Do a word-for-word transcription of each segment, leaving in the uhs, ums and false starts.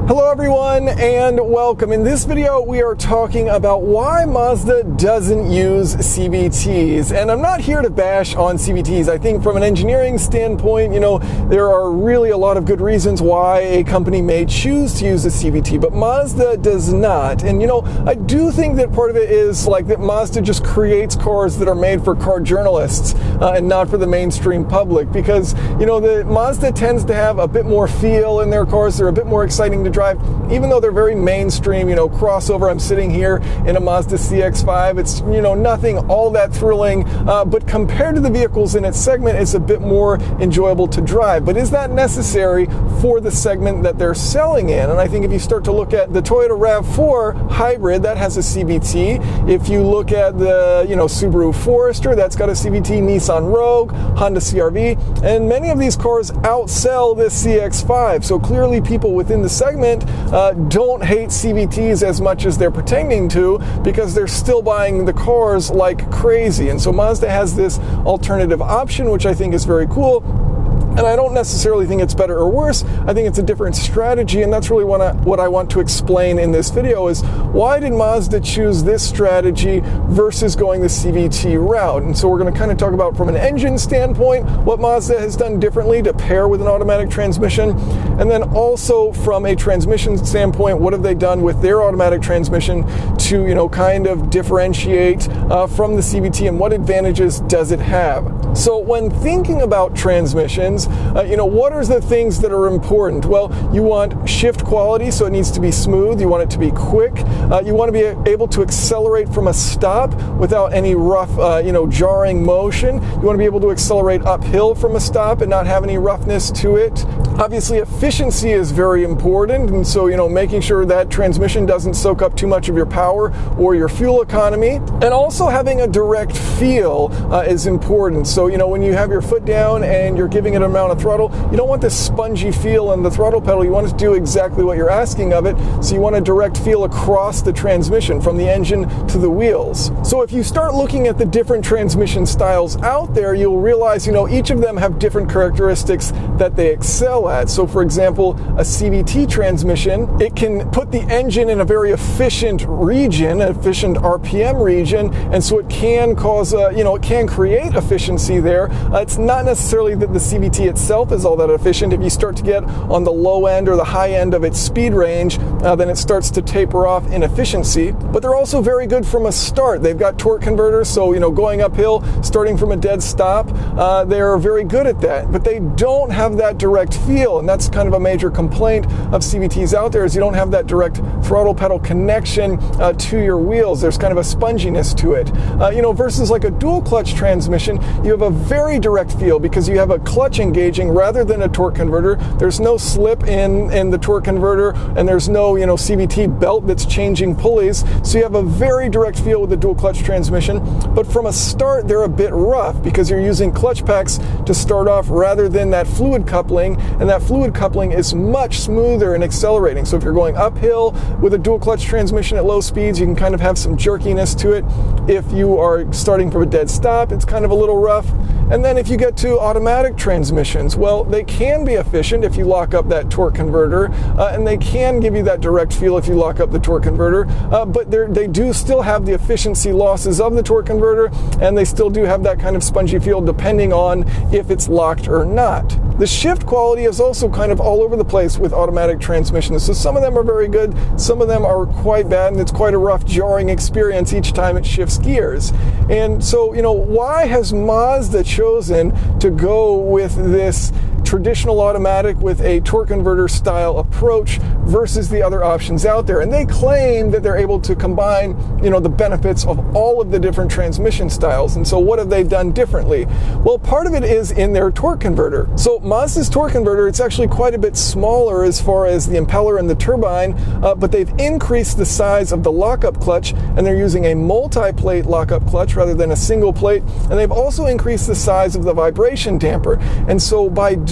Hello everyone and welcome. In this video we are talking about why Mazda doesn't use C V Ts. And I'm not here to bash on C V Ts. I think from an engineering standpoint, you know, there are really a lot of good reasons why a company may choose to use a C V T, but Mazda does not. And you know, I do think that part of it is like that Mazda just creates cars that are made for car journalists uh, and not for the mainstream public, because you know, the Mazda tends to have a bit more feel in their cars. They're a bit more exciting to drive, even though they're very mainstream, you know, crossover. I'm sitting here in a Mazda C X five. It's, you know, nothing all that thrilling, uh, but compared to the vehicles in its segment, it's a bit more enjoyable to drive. But is that necessary for the segment that they're selling in? And I think if you start to look at the Toyota Rav four Hybrid, that has a C V T. If you look at the, you know, Subaru Forester, that's got a C V T, Nissan Rogue, Honda C R V, and many of these cars outsell this C X five. So clearly people within the segment Uh, don't hate C V Ts as much as they're pretending to, because they're still buying the cars like crazy. And so Mazda has this alternative option, which I think is very cool. And I don't necessarily think it's better or worse. I think it's a different strategy, and that's really what I, what I want to explain in this video is why did Mazda choose this strategy versus going the C V T route? And so we're going to kind of talk about from an engine standpoint what Mazda has done differently to pair with an automatic transmission, and then also from a transmission standpoint, what have they done with their automatic transmission to, you know, kind of differentiate uh, from the C V T, and what advantages does it have? So when thinking about transmissions, Uh, you know, what are the things that are important? Well, you want shift quality, so it needs to be smooth. You want it to be quick. Uh, you want to be able to accelerate from a stop without any rough, uh, you know, jarring motion. You want to be able to accelerate uphill from a stop and not have any roughness to it. Obviously, efficiency is very important, and so, you know, making sure that transmission doesn't soak up too much of your power or your fuel economy. And also having a direct feel uh, is important. So, you know, when you have your foot down and you're giving it a amount of throttle, you don't want this spongy feel in the throttle pedal. You want it to do exactly what you're asking of it. So you want a direct feel across the transmission from the engine to the wheels. So if you start looking at the different transmission styles out there, you'll realize, you know, each of them have different characteristics that they excel at. So for example, a C V T transmission, it can put the engine in a very efficient region, efficient R P M region, and so it can cause a, you know, it can create efficiency there. Uh, it's not necessarily that the C V T itself is all that efficient. If you start to get on the low end or the high end of its speed range, uh, then it starts to taper off in efficiency. But they're also very good from a start. They've got torque converters, so, you know, going uphill, starting from a dead stop, uh, they're very good at that. But they don't have that direct feel, and that's kind of a major complaint of C V Ts out there, is you don't have that direct throttle pedal connection uh, to your wheels. There's kind of a sponginess to it. Uh, you know, versus like a dual clutch transmission, you have a very direct feel because you have a clutch engaging rather than a torque converter. There's no slip in in the torque converter, and there's no, you know, C V T belt that's changing pulleys, so you have a very direct feel with the dual clutch transmission. But from a start, they're a bit rough because you're using clutch packs to start off rather than that fluid coupling, and that fluid coupling is much smoother and accelerating. So if you're going uphill with a dual clutch transmission at low speeds, you can kind of have some jerkiness to it. If you are starting from a dead stop, it's kind of a little rough. And then if you get to automatic transmissions, well, they can be efficient if you lock up that torque converter, uh, and they can give you that direct feel if you lock up the torque converter, uh, but they do still have the efficiency losses of the torque converter, and they still do have that kind of spongy feel depending on if it's locked or not. The shift quality is also kind of all over the place with automatic transmissions. So some of them are very good, some of them are quite bad, and it's quite a rough, jarring experience each time it shifts gears. And so, you know, why has Mazda chosen to go with this traditional automatic with a torque converter style approach versus the other options out there? And they claim that they're able to combine, you know, the benefits of all of the different transmission styles. And so what have they done differently? Well, part of it is in their torque converter. So Mazda's torque converter, it's actually quite a bit smaller as far as the impeller and the turbine, uh, but they've increased the size of the lockup clutch, and they're using a multi-plate lockup clutch rather than a single plate. And they've also increased the size of the vibration damper. And so by doing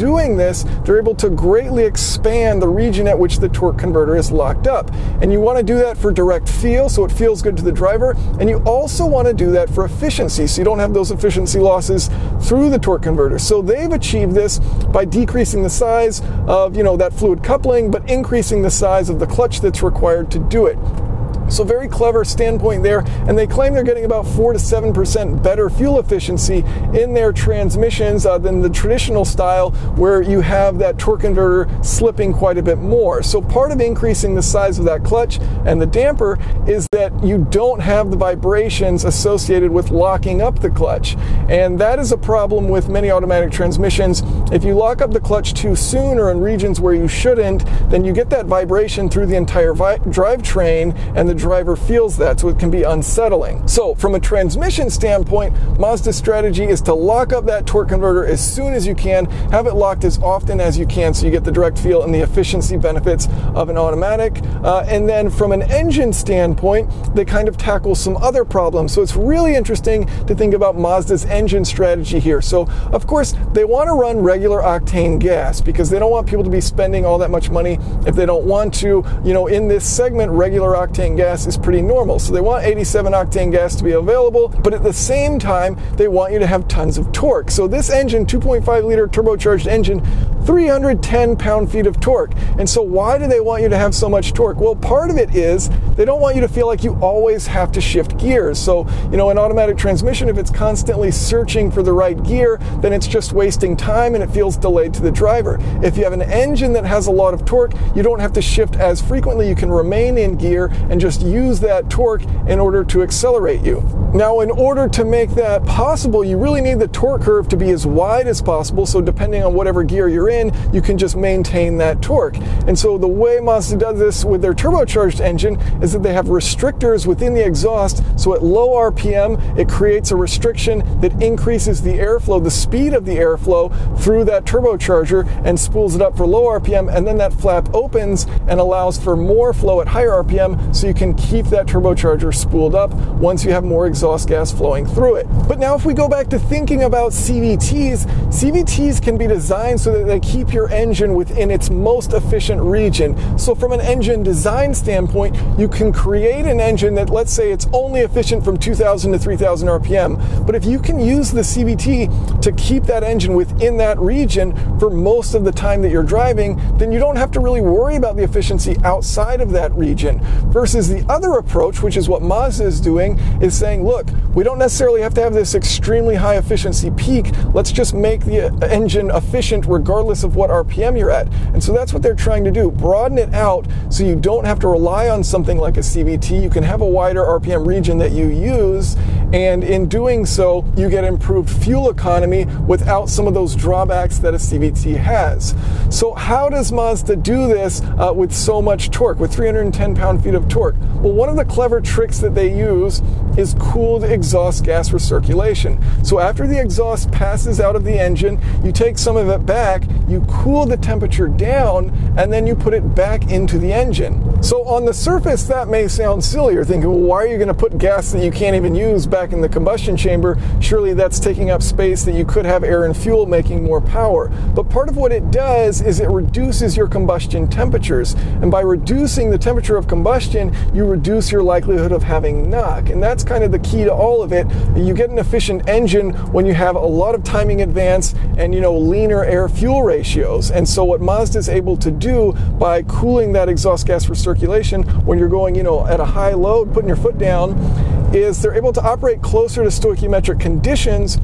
doing this, they're able to greatly expand the region at which the torque converter is locked up. And you want to do that for direct feel, so it feels good to the driver, and you also want to do that for efficiency, so you don't have those efficiency losses through the torque converter. So they've achieved this by decreasing the size of, you know, that fluid coupling, but increasing the size of the clutch that's required to do it. So very clever standpoint there, and they claim they're getting about four to seven percent better fuel efficiency in their transmissions uh, than the traditional style where you have that torque converter slipping quite a bit more. So part of increasing the size of that clutch and the damper is that you don't have the vibrations associated with locking up the clutch, and that is a problem with many automatic transmissions. If you lock up the clutch too soon or in regions where you shouldn't, then you get that vibration through the entire vi- drivetrain, and the driver feels that, so it can be unsettling. So from a transmission standpoint, Mazda's strategy is to lock up that torque converter as soon as you can, have it locked as often as you can so you get the direct feel and the efficiency benefits of an automatic. Uh, and then from an engine standpoint, they kind of tackle some other problems. So it's really interesting to think about Mazda's engine strategy here. So of course, they want to run regular octane gas because they don't want people to be spending all that much money if they don't want to. You know, in this segment, regular octane gas is pretty normal. So they want eighty-seven octane gas to be available, but at the same time, they want you to have tons of torque. So this engine, two point five liter turbocharged engine, three hundred ten pound-feet of torque. And so why do they want you to have so much torque? Well, part of it is they don't want you to feel like you always have to shift gears. So, you know, an automatic transmission, if it's constantly searching for the right gear, then it's just wasting time and it feels delayed to the driver. If you have an engine that has a lot of torque, you don't have to shift as frequently. You can remain in gear and just use that torque in order to accelerate you. Now, in order to make that possible, you really need the torque curve to be as wide as possible, so depending on whatever gear you're in, you can just maintain that torque. And so the way Mazda does this with their turbocharged engine is that they have restrictors within the exhaust, so at low R P M, it creates a restriction that increases the airflow, the speed of the airflow through that turbocharger and spools it up for low R P M, and then that flap opens and allows for more flow at higher R P M, so you can keep that turbocharger spooled up once you have more exhaust gas flowing through it. But now if we go back to thinking about C V Ts, C V Ts can be designed so that they keep your engine within its most efficient region. So from an engine design standpoint, you can create an engine that, let's say it's only efficient from two thousand to three thousand R P M, but if you can use the C V T to keep that engine within that region for most of the time that you're driving, then you don't have to really worry about the efficiency outside of that region. Versus the other approach, which is what Mazda is doing, is saying, look, we don't necessarily have to have this extremely high efficiency peak. Let's just make the engine efficient regardless of what R P M you're at. And so that's what they're trying to do. Broaden it out so you don't have to rely on something like a C V T. You can have a wider R P M region that you use, and in doing so, you get improved fuel economy without some of those drawbacks that a C V T has. So how does Mazda do this uh, with so much torque, with three hundred ten pound-feet of torque? Well, one of the clever tricks that they use is cooled exhaust gas recirculation. So after the exhaust passes out of the engine, you take some of it back, you cool the temperature down, and then you put it back into the engine. So on the surface, that may sound silly. You're thinking, well, why are you going to put gas that you can't even use back in the combustion chamber? Surely that's taking up space that you could have air and fuel making more power. But part of what it does is it reduces your combustion temperatures. And by reducing the temperature of combustion, you reduce your likelihood of having knock. And that's kind of the key to all of it. You get an efficient engine when you have a lot of timing advance and, you know, leaner air fuel ratios. And so what Mazda is able to do by cooling that exhaust gas recirculation when you're going, you know, at a high load, putting your foot down, is they're able to operate closer to stoichiometric conditions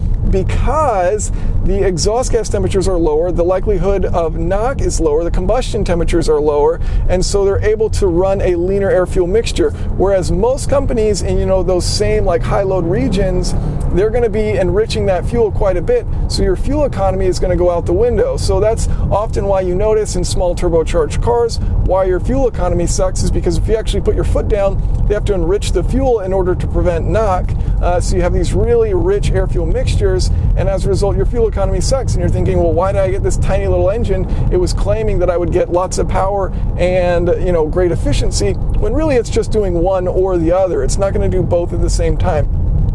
because the exhaust gas temperatures are lower, the likelihood of knock is lower, the combustion temperatures are lower, and so they're able to run a leaner air fuel mixture. Whereas most companies in, you know, those same like high load regions, they're going to be enriching that fuel quite a bit, so your fuel economy is going to go out the window. So that's often why you notice in small turbocharged cars why your fuel economy sucks, is because if you actually put your foot down, they have to enrich the fuel in order to prevent knock. Uh, so you have these really rich air fuel mixtures, and as a result, your fuel economy sucks. And you're thinking, well, why did I get this tiny little engine? It was claiming that I would get lots of power and, you know, great efficiency, when really it's just doing one or the other. It's not going to do both at the same time.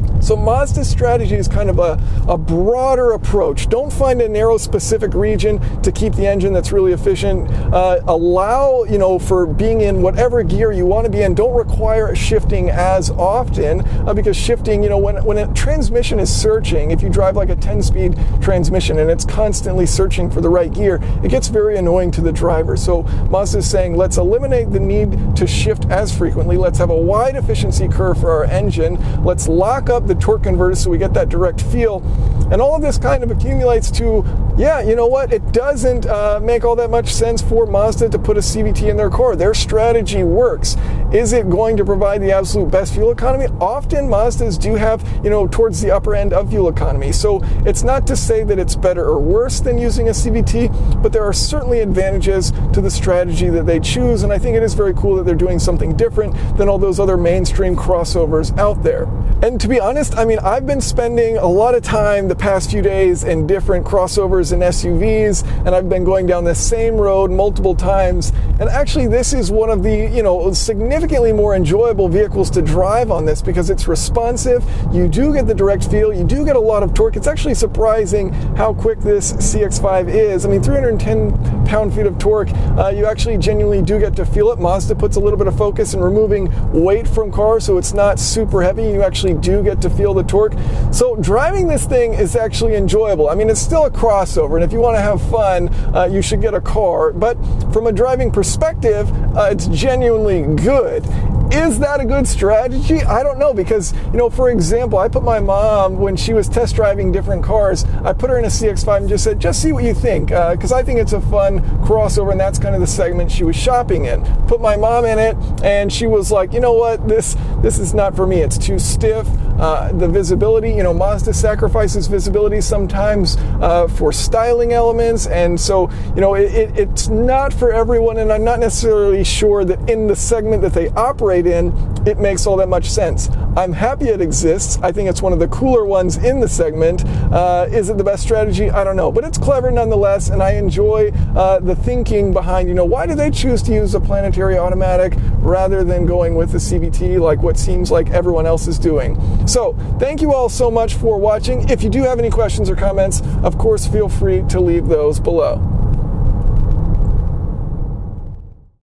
So Mazda's strategy is kind of a, a broader approach. Don't find a narrow specific region to keep the engine that's really efficient. Uh, allow, you know, for being in whatever gear you want to be in. Don't require shifting as often uh, because shifting, you know, when, when a transmission is searching, if you drive like a ten speed transmission and it's constantly searching for the right gear, it gets very annoying to the driver. So Mazda is saying, let's eliminate the need to shift as frequently. Let's have a wide efficiency curve for our engine. Let's lock up the torque converter so we get that direct feel. And all of this kind of accumulates to, yeah, you know what? It doesn't uh, make all that much sense for Mazda to put a C V T in their car. Their strategy works. Is it going to provide the absolute best fuel economy? Often Mazdas do have, you know, towards the upper end of fuel economy. So it's not to say that it's better or worse than using a C V T, but there are certainly advantages to the strategy that they choose. And I think it is very cool that they're doing something different than all those other mainstream crossovers out there. And to be honest, I mean, I've been spending a lot of time the past few days in different crossovers and S U Vs, and I've been going down the same road multiple times. And actually, this is one of the, you know, significantly more enjoyable vehicles to drive on this because it's responsive. You do get the direct feel. You do get a lot of torque. It's actually surprising how quick this C X five is. I mean, three hundred ten pound-feet of torque. Uh, you actually genuinely do get to feel it. Mazda puts a little bit of focus in removing weight from cars, so it's not super heavy. You actually do get to feel the torque. So driving this thing is actually enjoyable. I mean, it's still a crossover, and if you want to have fun, uh, you should get a car. But from a driving perspective, uh, it's genuinely good. Is that a good strategy? I don't know, because, you know, for example, I put my mom, when she was test driving different cars, I put her in a C X five and just said, just see what you think, because uh, I think it's a fun crossover, and that's kind of the segment she was shopping in. Put my mom in it, and she was like, you know what, this this is not for me. It's too stiff. Uh, the visibility, you know, Mazda sacrifices visibility sometimes uh, for styling elements, and so, you know, it, it, it's not for everyone, and I'm not necessarily sure that in the segment that they operate in, it makes all that much sense. I'm happy it exists. I think it's one of the cooler ones in the segment. Uh, is it the best strategy? I don't know, but it's clever nonetheless, and I enjoy uh, the thinking behind, you know, why do they choose to use a planetary automatic rather than going with the C V T like what seems like everyone else is doing. So thank you all so much for watching. If you do have any questions or comments, of course, feel free to leave those below.